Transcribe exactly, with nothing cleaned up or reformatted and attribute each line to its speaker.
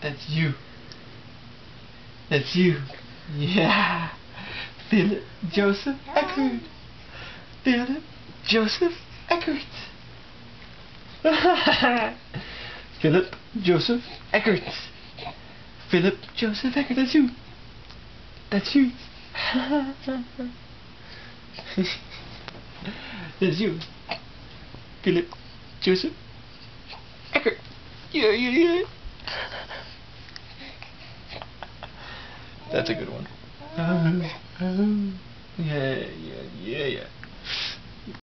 Speaker 1: That's you. That's you. Yeah. Philip Joseph Eckert. Philip Joseph Eckert. Philip Joseph Eckert. Philip Joseph Eckert. That's you. That's you. That's you. Philip Joseph Eckert. Yeah, yeah, yeah. That's a good one. Uh, uh, yeah, yeah, yeah, yeah.